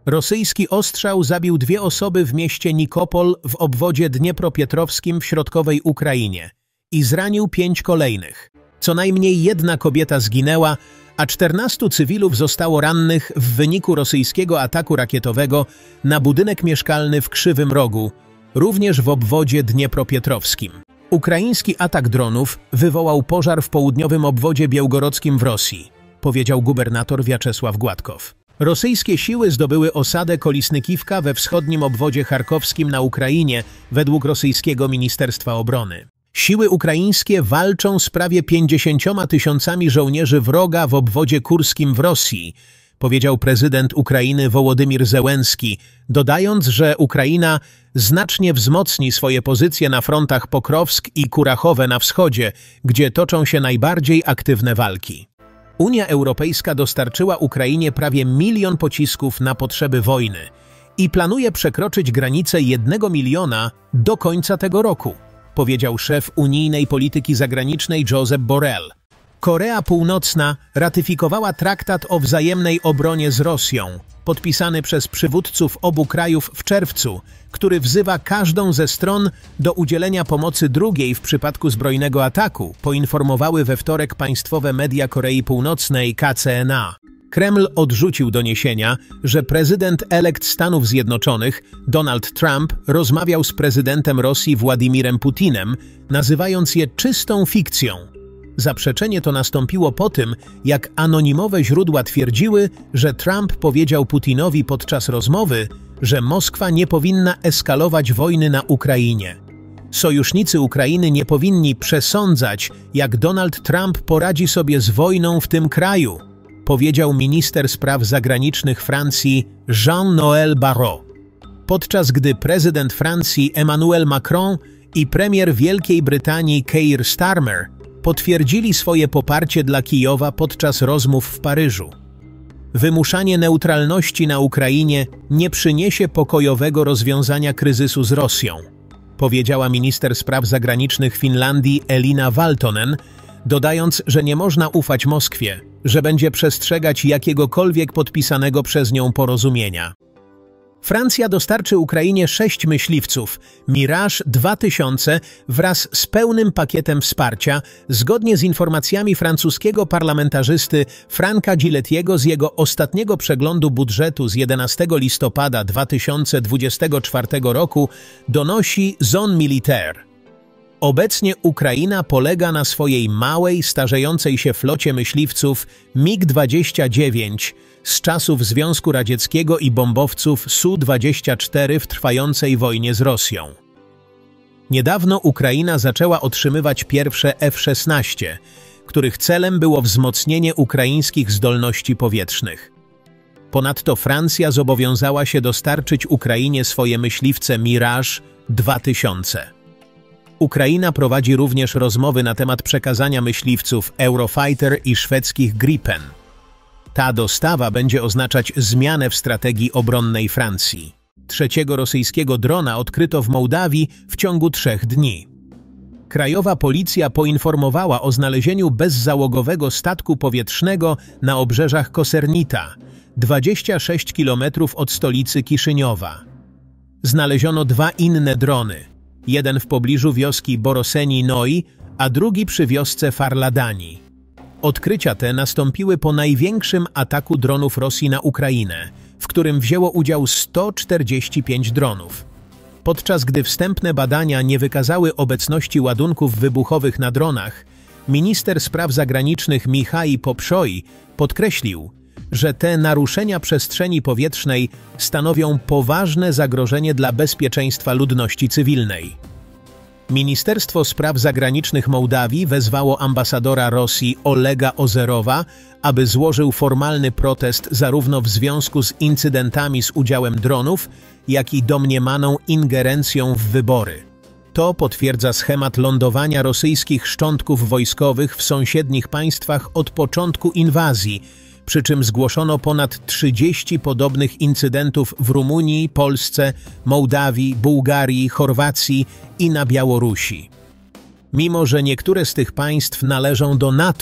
Rosyjski ostrzał zabił 2 osoby w mieście Nikopol w obwodzie dniepropietrowskim w środkowej Ukrainie i zranił 5 kolejnych. Co najmniej 1 kobieta zginęła, a 14 cywilów zostało rannych w wyniku rosyjskiego ataku rakietowego na budynek mieszkalny w Krzywym Rogu, również w obwodzie dniepropietrowskim. Ukraiński atak dronów wywołał pożar w południowym obwodzie białgorodzkim w Rosji, powiedział gubernator Wiaczesław Gładkow. Rosyjskie siły zdobyły osadę Kolisnykiwka we wschodnim obwodzie charkowskim na Ukrainie, według rosyjskiego Ministerstwa Obrony. Siły ukraińskie walczą z prawie 50 000 żołnierzy wroga w obwodzie kurskim w Rosji, powiedział prezydent Ukrainy Wołodymir Zełenski, dodając, że Ukraina znacznie wzmocni swoje pozycje na frontach Pokrowsk i Kurachowe na wschodzie, gdzie toczą się najbardziej aktywne walki. Unia Europejska dostarczyła Ukrainie prawie 1 milion pocisków na potrzeby wojny i planuje przekroczyć granicę 1 miliona do końca tego roku, powiedział szef unijnej polityki zagranicznej Josep Borrell. Korea Północna ratyfikowała traktat o wzajemnej obronie z Rosją, podpisany przez przywódców obu krajów w czerwcu, który wzywa każdą ze stron do udzielenia pomocy drugiej w przypadku zbrojnego ataku, poinformowały we wtorek państwowe media Korei Północnej KCNA. Kreml odrzucił doniesienia, że prezydent-elekt Stanów Zjednoczonych, Donald Trump, rozmawiał z prezydentem Rosji Władimirem Putinem, nazywając je czystą fikcją. Zaprzeczenie to nastąpiło po tym, jak anonimowe źródła twierdziły, że Trump powiedział Putinowi podczas rozmowy, że Moskwa nie powinna eskalować wojny na Ukrainie. Sojusznicy Ukrainy nie powinni przesądzać, jak Donald Trump poradzi sobie z wojną w tym kraju, powiedział minister spraw zagranicznych Francji Jean-Noël Barrot. Podczas gdy prezydent Francji Emmanuel Macron i premier Wielkiej Brytanii Keir Starmer potwierdzili swoje poparcie dla Kijowa podczas rozmów w Paryżu. Wymuszanie neutralności na Ukrainie nie przyniesie pokojowego rozwiązania kryzysu z Rosją, powiedziała minister spraw zagranicznych Finlandii Elina Valtonen, dodając, że nie można ufać Moskwie, że będzie przestrzegać jakiegokolwiek podpisanego przez nią porozumienia. Francja dostarczy Ukrainie 6 myśliwców Mirage 2000 wraz z pełnym pakietem wsparcia, zgodnie z informacjami francuskiego parlamentarzysty Franka Gillettiego z jego ostatniego przeglądu budżetu z 11 listopada 2024 roku, donosi Zone Militaire. Obecnie Ukraina polega na swojej małej, starzejącej się flocie myśliwców MiG-29 z czasów Związku Radzieckiego i bombowców Su-24 w trwającej wojnie z Rosją. Niedawno Ukraina zaczęła otrzymywać pierwsze F-16, których celem było wzmocnienie ukraińskich zdolności powietrznych. Ponadto Francja zobowiązała się dostarczyć Ukrainie swoje myśliwce Mirage 2000. Ukraina prowadzi również rozmowy na temat przekazania myśliwców Eurofighter i szwedzkich Gripen. Ta dostawa będzie oznaczać zmianę w strategii obronnej Francji. 3. rosyjskiego drona odkryto w Mołdawii w ciągu 3 dni. Krajowa policja poinformowała o znalezieniu bezzałogowego statku powietrznego na obrzeżach Kosernita, 26 km od stolicy Kiszyniowa. Znaleziono 2 inne drony. Jeden w pobliżu wioski Boroseni-Noi, a drugi przy wiosce Farladani. Odkrycia te nastąpiły po największym ataku dronów Rosji na Ukrainę, w którym wzięło udział 145 dronów. Podczas gdy wstępne badania nie wykazały obecności ładunków wybuchowych na dronach, minister spraw zagranicznych Michał Popszoi podkreślił, że te naruszenia przestrzeni powietrznej stanowią poważne zagrożenie dla bezpieczeństwa ludności cywilnej. Ministerstwo Spraw Zagranicznych Mołdawii wezwało ambasadora Rosji Olega Ozerowa, aby złożył formalny protest zarówno w związku z incydentami z udziałem dronów, jak i domniemaną ingerencją w wybory. To potwierdza schemat lądowania rosyjskich szczątków wojskowych w sąsiednich państwach od początku inwazji, przy czym zgłoszono ponad 30 podobnych incydentów w Rumunii, Polsce, Mołdawii, Bułgarii, Chorwacji i na Białorusi. Mimo że niektóre z tych państw należą do NATO,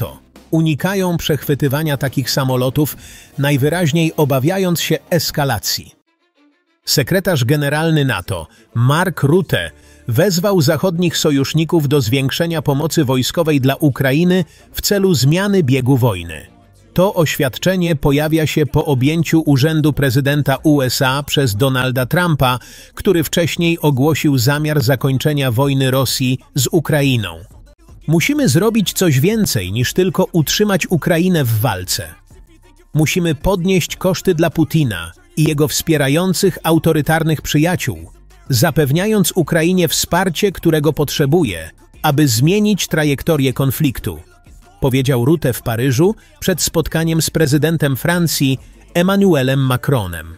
unikają przechwytywania takich samolotów, najwyraźniej obawiając się eskalacji. Sekretarz generalny NATO, Mark Rutte, wezwał zachodnich sojuszników do zwiększenia pomocy wojskowej dla Ukrainy w celu zmiany biegu wojny. To oświadczenie pojawia się po objęciu urzędu prezydenta USA przez Donalda Trumpa, który wcześniej ogłosił zamiar zakończenia wojny Rosji z Ukrainą. Musimy zrobić coś więcej niż tylko utrzymać Ukrainę w walce. Musimy podnieść koszty dla Putina i jego wspierających autorytarnych przyjaciół, zapewniając Ukrainie wsparcie, którego potrzebuje, aby zmienić trajektorię konfliktu, powiedział Rutte w Paryżu przed spotkaniem z prezydentem Francji Emmanuelem Macronem.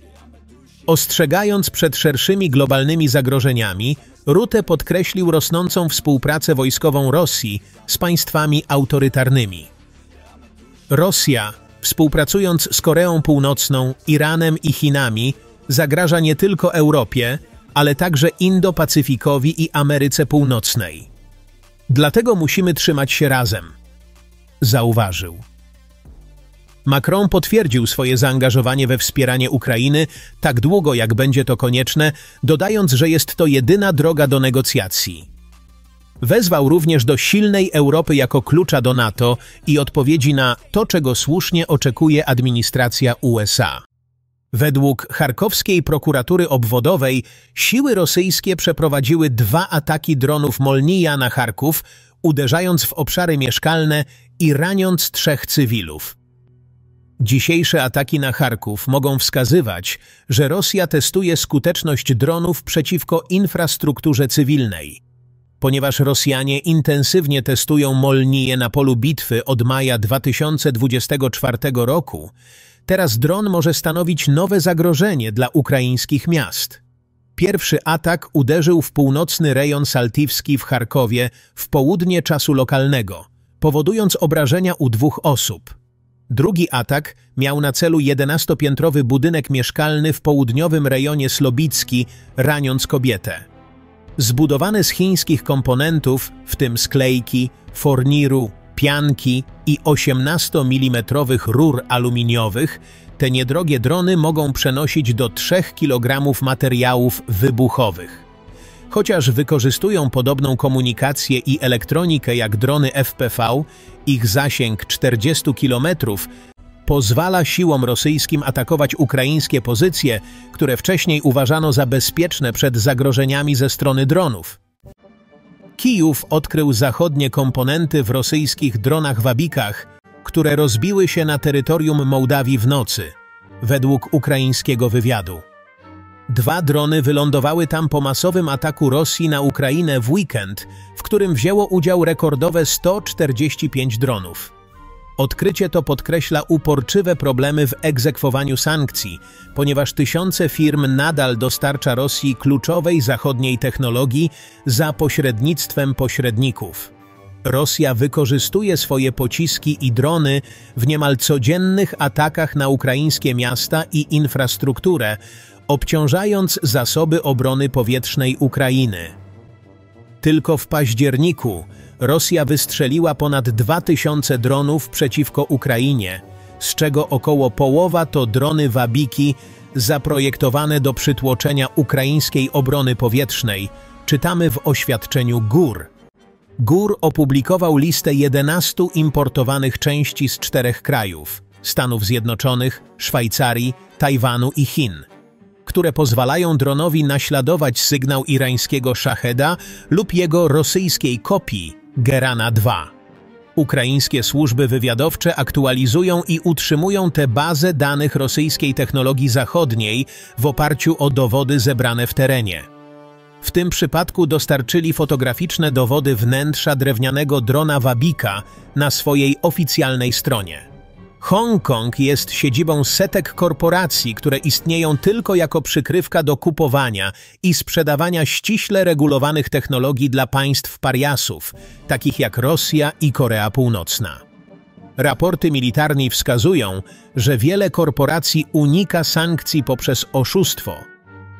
Ostrzegając przed szerszymi globalnymi zagrożeniami, Rutte podkreślił rosnącą współpracę wojskową Rosji z państwami autorytarnymi. Rosja, współpracując z Koreą Północną, Iranem i Chinami, zagraża nie tylko Europie, ale także Indo-Pacyfikowi i Ameryce Północnej. Dlatego musimy trzymać się razem, zauważył. Macron potwierdził swoje zaangażowanie we wspieranie Ukrainy tak długo, jak będzie to konieczne, dodając, że jest to jedyna droga do negocjacji. Wezwał również do silnej Europy jako klucza do NATO i odpowiedzi na to, czego słusznie oczekuje administracja USA. Według charkowskiej prokuratury obwodowej siły rosyjskie przeprowadziły 2 ataki dronów Molnija na Charków, uderzając w obszary mieszkalne i raniąc 3 cywilów. Dzisiejsze ataki na Charków mogą wskazywać, że Rosja testuje skuteczność dronów przeciwko infrastrukturze cywilnej. Ponieważ Rosjanie intensywnie testują Molnije na polu bitwy od maja 2024 roku, teraz dron może stanowić nowe zagrożenie dla ukraińskich miast. Pierwszy atak uderzył w północny rejon Saltiwski w Charkowie w południe czasu lokalnego, powodując obrażenia u 2 osób. Drugi atak miał na celu 11-piętrowy budynek mieszkalny w południowym rejonie Slobicki, raniąc kobietę. Zbudowany z chińskich komponentów, w tym sklejki, forniru, pianki i 18 mm rur aluminiowych, te niedrogie drony mogą przenosić do 3 kg materiałów wybuchowych. Chociaż wykorzystują podobną komunikację i elektronikę jak drony FPV, ich zasięg 40 km pozwala siłom rosyjskim atakować ukraińskie pozycje, które wcześniej uważano za bezpieczne przed zagrożeniami ze strony dronów. Kijów odkrył zachodnie komponenty w rosyjskich dronach Wabikach, które rozbiły się na terytorium Mołdawii w nocy, według ukraińskiego wywiadu. 2 drony wylądowały tam po masowym ataku Rosji na Ukrainę w weekend, w którym wzięło udział rekordowe 145 dronów. Odkrycie to podkreśla uporczywe problemy w egzekwowaniu sankcji, ponieważ tysiące firm nadal dostarcza Rosji kluczowej zachodniej technologii za pośrednictwem pośredników. Rosja wykorzystuje swoje pociski i drony w niemal codziennych atakach na ukraińskie miasta i infrastrukturę, obciążając zasoby obrony powietrznej Ukrainy. Tylko w październiku Rosja wystrzeliła ponad 2000 dronów przeciwko Ukrainie, z czego około połowa to drony Wabiki zaprojektowane do przytłoczenia ukraińskiej obrony powietrznej, czytamy w oświadczeniu GUR. GUR opublikował listę 11 importowanych części z 4 krajów – Stanów Zjednoczonych, Szwajcarii, Tajwanu i Chin, które pozwalają dronowi naśladować sygnał irańskiego Szacheda lub jego rosyjskiej kopii Gerana 2. Ukraińskie służby wywiadowcze aktualizują i utrzymują tę bazę danych rosyjskiej technologii zachodniej w oparciu o dowody zebrane w terenie. W tym przypadku dostarczyli fotograficzne dowody wnętrza drewnianego drona Wabika na swojej oficjalnej stronie. Hongkong jest siedzibą setek korporacji, które istnieją tylko jako przykrywka do kupowania i sprzedawania ściśle regulowanych technologii dla państw pariasów, takich jak Rosja i Korea Północna. Raporty militarne wskazują, że wiele korporacji unika sankcji poprzez oszustwo.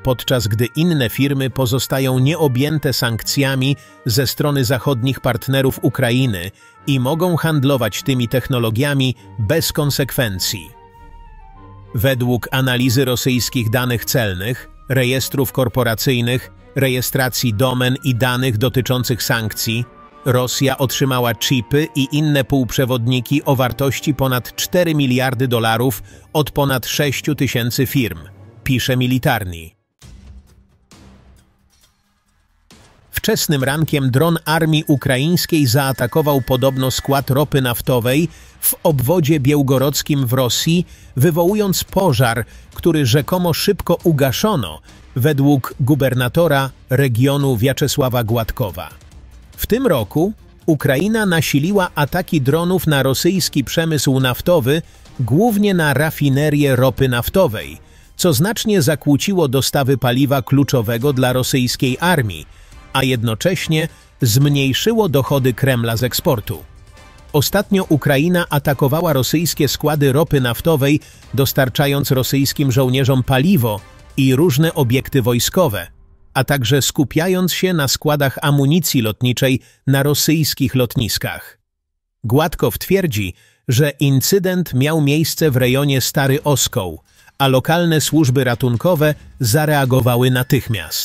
podczas gdy inne firmy pozostają nieobjęte sankcjami ze strony zachodnich partnerów Ukrainy i mogą handlować tymi technologiami bez konsekwencji. Według analizy rosyjskich danych celnych, rejestrów korporacyjnych, rejestracji domen i danych dotyczących sankcji, Rosja otrzymała chipy i inne półprzewodniki o wartości ponad 4 miliardy dolarów od ponad 6 tysięcy firm, pisze Militarny. Wczesnym rankiem dron armii ukraińskiej zaatakował podobno skład ropy naftowej w obwodzie białgorodzkim w Rosji, wywołując pożar, który rzekomo szybko ugaszono, według gubernatora regionu Wiaczesława Gładkowa. W tym roku Ukraina nasiliła ataki dronów na rosyjski przemysł naftowy, głównie na rafinerię ropy naftowej, co znacznie zakłóciło dostawy paliwa kluczowego dla rosyjskiej armii, a jednocześnie zmniejszyło dochody Kremla z eksportu. Ostatnio Ukraina atakowała rosyjskie składy ropy naftowej, dostarczając rosyjskim żołnierzom paliwo i różne obiekty wojskowe, a także skupiając się na składach amunicji lotniczej na rosyjskich lotniskach. Gładkow twierdzi, że incydent miał miejsce w rejonie Stary Oskoł, a lokalne służby ratunkowe zareagowały natychmiast.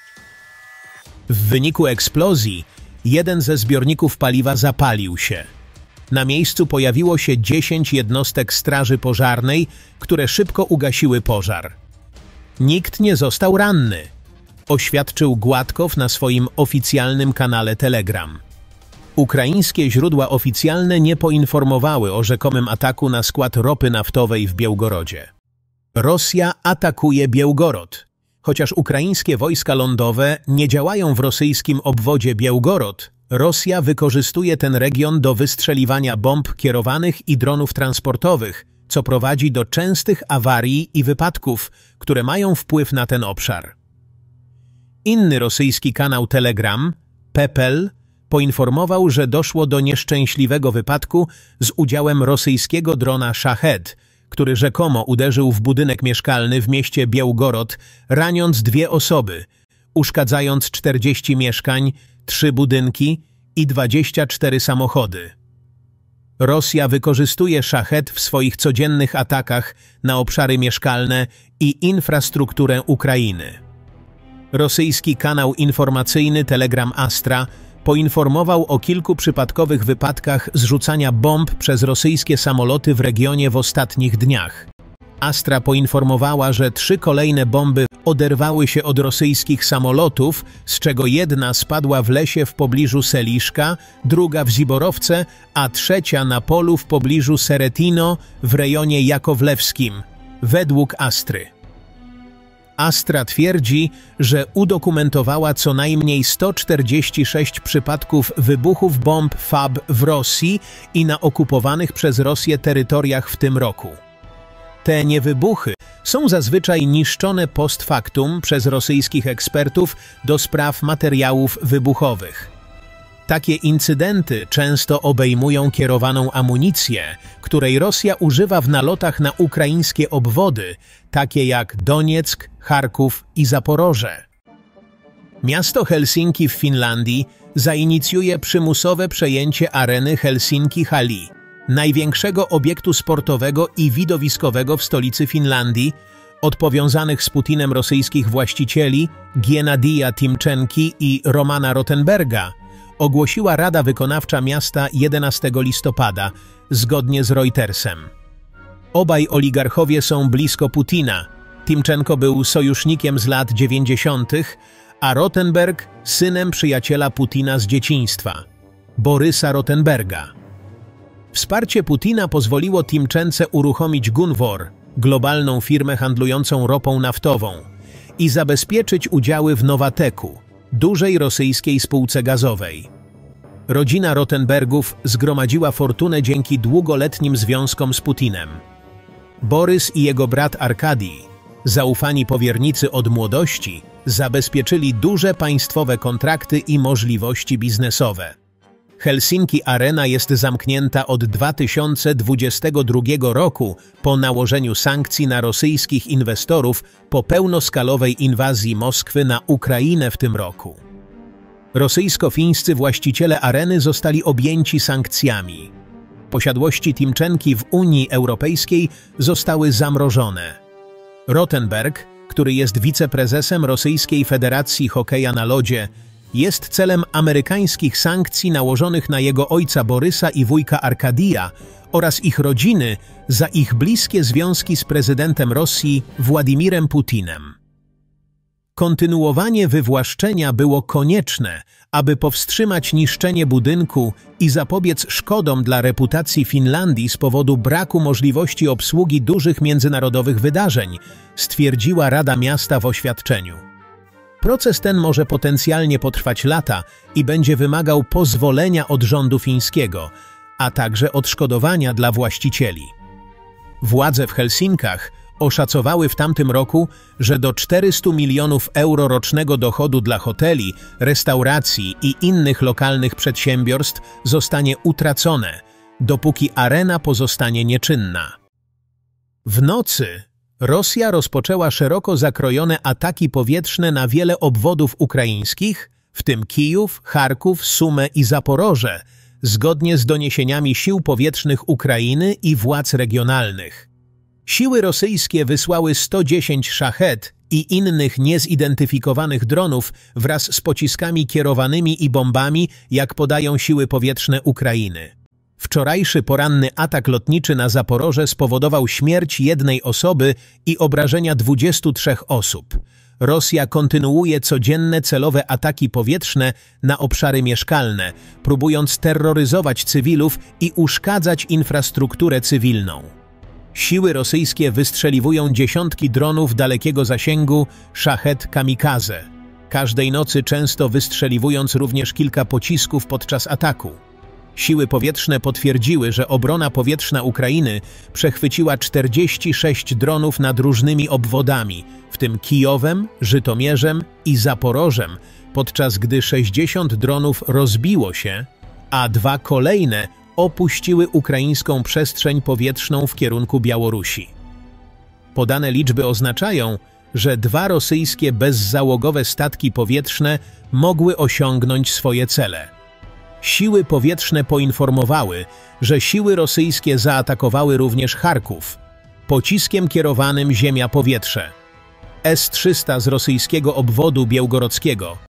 W wyniku eksplozji jeden ze zbiorników paliwa zapalił się. Na miejscu pojawiło się 10 jednostek straży pożarnej, które szybko ugasiły pożar. Nikt nie został ranny, oświadczył Gładkow na swoim oficjalnym kanale Telegram. Ukraińskie źródła oficjalne nie poinformowały o rzekomym ataku na skład ropy naftowej w Białgorodzie. Rosja atakuje Białgorod. Chociaż ukraińskie wojska lądowe nie działają w rosyjskim obwodzie Białgorod, Rosja wykorzystuje ten region do wystrzeliwania bomb kierowanych i dronów transportowych, co prowadzi do częstych awarii i wypadków, które mają wpływ na ten obszar. Inny rosyjski kanał Telegram, Pepel, poinformował, że doszło do nieszczęśliwego wypadku z udziałem rosyjskiego drona Shahed, który rzekomo uderzył w budynek mieszkalny w mieście Białgorod, raniąc 2 osoby, uszkadzając 40 mieszkań, 3 budynki i 24 samochody. Rosja wykorzystuje Shahed w swoich codziennych atakach na obszary mieszkalne i infrastrukturę Ukrainy. Rosyjski kanał informacyjny Telegram Astra poinformował o kilku przypadkowych wypadkach zrzucania bomb przez rosyjskie samoloty w regionie w ostatnich dniach. Astra poinformowała, że 3 kolejne bomby oderwały się od rosyjskich samolotów, z czego jedna spadła w lesie w pobliżu Seliszka, druga w Ziborowce, a trzecia na polu w pobliżu Seretino w rejonie Jakowlewskim, według Astry. Astra twierdzi, że udokumentowała co najmniej 146 przypadków wybuchów bomb FAB w Rosji i na okupowanych przez Rosję terytoriach w tym roku. Te niewybuchy są zazwyczaj niszczone post factum przez rosyjskich ekspertów do spraw materiałów wybuchowych. Takie incydenty często obejmują kierowaną amunicję, której Rosja używa w nalotach na ukraińskie obwody, takie jak Donieck, Charków i Zaporoże. Miasto Helsinki w Finlandii zainicjuje przymusowe przejęcie areny Helsinki Hali, największego obiektu sportowego i widowiskowego w stolicy Finlandii, od powiązanych z Putinem rosyjskich właścicieli Giennadija Timczenki i Romana Rottenberga, ogłosiła Rada Wykonawcza miasta 11 listopada, zgodnie z Reutersem. Obaj oligarchowie są blisko Putina. Timczenko był sojusznikiem z lat 90., a Rottenberg synem przyjaciela Putina z dzieciństwa, Borysa Rottenberga. Wsparcie Putina pozwoliło Timczence uruchomić Gunvor, globalną firmę handlującą ropą naftową, i zabezpieczyć udziały w Nowateku, dużej rosyjskiej spółce gazowej. Rodzina Rottenbergów zgromadziła fortunę dzięki długoletnim związkom z Putinem. Borys i jego brat Arkadij, zaufani powiernicy od młodości, zabezpieczyli duże państwowe kontrakty i możliwości biznesowe. Helsinki Arena jest zamknięta od 2022 roku po nałożeniu sankcji na rosyjskich inwestorów po pełnoskalowej inwazji Moskwy na Ukrainę w tym roku. Rosyjsko-fińscy właściciele areny zostali objęci sankcjami. Posiadłości Timczenki w Unii Europejskiej zostały zamrożone. Rottenberg, który jest wiceprezesem Rosyjskiej Federacji Hokeja na Lodzie, jest celem amerykańskich sankcji nałożonych na jego ojca Borysa i wujka Arkadija oraz ich rodziny za ich bliskie związki z prezydentem Rosji Władimirem Putinem. Kontynuowanie wywłaszczenia było konieczne, aby powstrzymać niszczenie budynku i zapobiec szkodom dla reputacji Finlandii z powodu braku możliwości obsługi dużych międzynarodowych wydarzeń, stwierdziła Rada Miasta w oświadczeniu. Proces ten może potencjalnie potrwać lata i będzie wymagał pozwolenia od rządu fińskiego, a także odszkodowania dla właścicieli. Władze w Helsinkach oszacowały w tamtym roku, że do 400 milionów euro rocznego dochodu dla hoteli, restauracji i innych lokalnych przedsiębiorstw zostanie utracone, dopóki arena pozostanie nieczynna. W nocy Rosja rozpoczęła szeroko zakrojone ataki powietrzne na wiele obwodów ukraińskich, w tym Kijów, Charków, Sumę i Zaporoże, zgodnie z doniesieniami sił powietrznych Ukrainy i władz regionalnych. Siły rosyjskie wysłały 110 szachet i innych niezidentyfikowanych dronów wraz z pociskami kierowanymi i bombami, jak podają siły powietrzne Ukrainy. Wczorajszy poranny atak lotniczy na Zaporoże spowodował śmierć jednej osoby i obrażenia 23 osób. Rosja kontynuuje codzienne celowe ataki powietrzne na obszary mieszkalne, próbując terroryzować cywilów i uszkadzać infrastrukturę cywilną. Siły rosyjskie wystrzeliwują dziesiątki dronów dalekiego zasięgu Szachet Kamikaze, każdej nocy często wystrzeliwując również kilka pocisków podczas ataku. Siły powietrzne potwierdziły, że obrona powietrzna Ukrainy przechwyciła 46 dronów nad różnymi obwodami, w tym Kijowem, Żytomierzem i Zaporożem, podczas gdy 60 dronów rozbiło się, a 2 kolejne opuściły ukraińską przestrzeń powietrzną w kierunku Białorusi. Podane liczby oznaczają, że 2 rosyjskie bezzałogowe statki powietrzne mogły osiągnąć swoje cele. Siły powietrzne poinformowały, że siły rosyjskie zaatakowały również Charków pociskiem kierowanym ziemia-powietrze. S-300 z rosyjskiego obwodu białgorodzkiego